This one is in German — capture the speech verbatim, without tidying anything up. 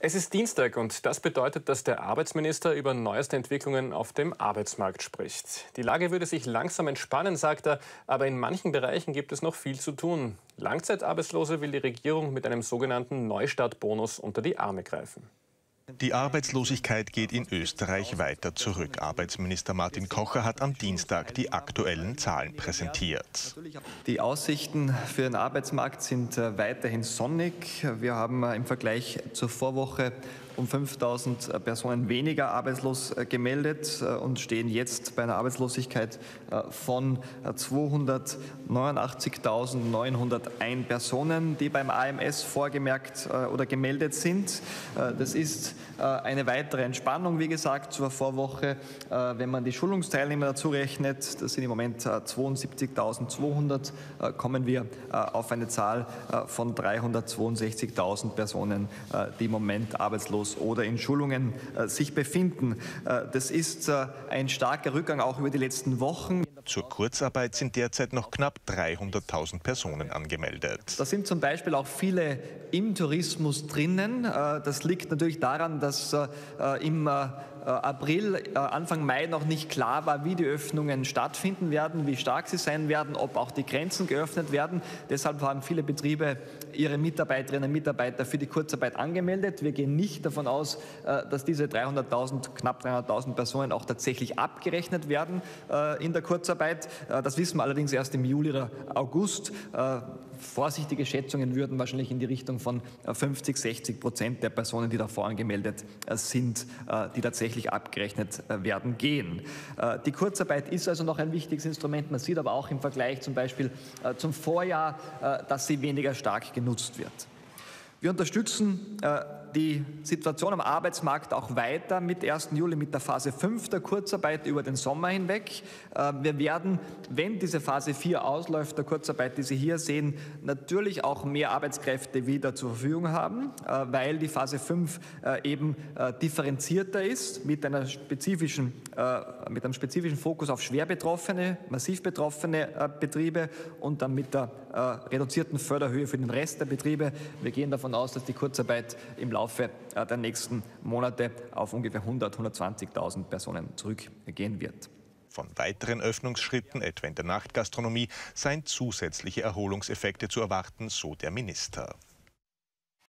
Es ist Dienstag und das bedeutet, dass der Arbeitsminister über neueste Entwicklungen auf dem Arbeitsmarkt spricht. Die Lage würde sich langsam entspannen, sagt er, aber in manchen Bereichen gibt es noch viel zu tun. Langzeitarbeitslose will die Regierung mit einem sogenannten Neustartbonus unter die Arme greifen. Die Arbeitslosigkeit geht in Österreich weiter zurück. Arbeitsminister Martin Kocher hat am Dienstag die aktuellen Zahlen präsentiert. Die Aussichten für den Arbeitsmarkt sind weiterhin sonnig. Wir haben im Vergleich zur Vorwoche um fünftausend Personen weniger arbeitslos gemeldet und stehen jetzt bei einer Arbeitslosigkeit von zweihundertneunundachtzigtausendneunhunderteins Personen, die beim A M S vorgemerkt oder gemeldet sind. Das ist eine weitere Entspannung, wie gesagt, zur Vorwoche. Wenn man die Schulungsteilnehmer dazu rechnet, das sind im Moment zweiundsiebzigtausendzweihundert, kommen wir auf eine Zahl von dreihundertzweiundsechzigtausend Personen, die im Moment arbeitslos oder in Schulungen äh, sich befinden. Äh, das ist äh, ein starker Rückgang auch über die letzten Wochen. Zur Kurzarbeit sind derzeit noch knapp dreihunderttausend Personen angemeldet. Da sind zum Beispiel auch viele im Tourismus drinnen. Äh, das liegt natürlich daran, dass äh, im äh, April, Anfang Mai noch nicht klar war, wie die Öffnungen stattfinden werden, wie stark sie sein werden, ob auch die Grenzen geöffnet werden. Deshalb haben viele Betriebe ihre Mitarbeiterinnen und Mitarbeiter für die Kurzarbeit angemeldet. Wir gehen nicht davon aus, dass diese dreihunderttausend, knapp dreihunderttausend Personen auch tatsächlich abgerechnet werden in der Kurzarbeit. Das wissen wir allerdings erst im Juli oder August. Vorsichtige Schätzungen würden wahrscheinlich in die Richtung von fünfzig, sechzig Prozent der Personen, die davor angemeldet sind, die tatsächlich abgerechnet werden, gehen. Die Kurzarbeit ist also noch ein wichtiges Instrument. Man sieht aber auch im Vergleich zum Beispiel zum Vorjahr, dass sie weniger stark genutzt wird. Wir unterstützen die Situation am Arbeitsmarkt auch weiter mit ersten Juli mit der Phase fünf der Kurzarbeit über den Sommer hinweg. Wir werden, wenn diese Phase vier ausläuft, der Kurzarbeit, die Sie hier sehen, natürlich auch mehr Arbeitskräfte wieder zur Verfügung haben, weil die Phase fünf eben differenzierter ist mit, einer spezifischen, mit einem spezifischen Fokus auf schwer betroffene, massiv betroffene Betriebe und dann mit der reduzierten Förderhöhe für den Rest der Betriebe. Wir gehen davon aus, dass die Kurzarbeit im Laufe der nächsten Monate auf ungefähr hundert, hundertzwanzigtausend Personen zurückgehen wird. Von weiteren Öffnungsschritten, etwa in der Nachtgastronomie, seien zusätzliche Erholungseffekte zu erwarten, so der Minister.